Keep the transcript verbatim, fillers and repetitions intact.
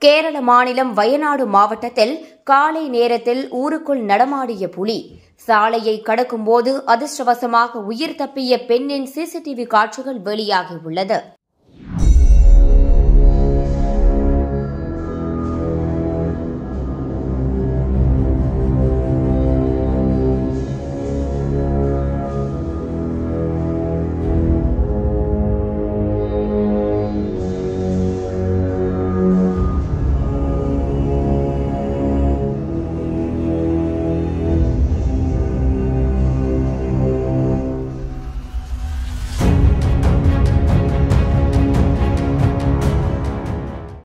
கேரள மாநிலம் வயநாடு மாவட்டத்தில் காலை நேரத்தில் ஊருக்குள் நடமாடிய புலி சாலையை கடக்கும்போது அதிர்ஷ்டவசமாக உயிர் தப்பிய பெண்ணின் சிசிடிவி காட்சிகள் வெளியாகியுள்ளது.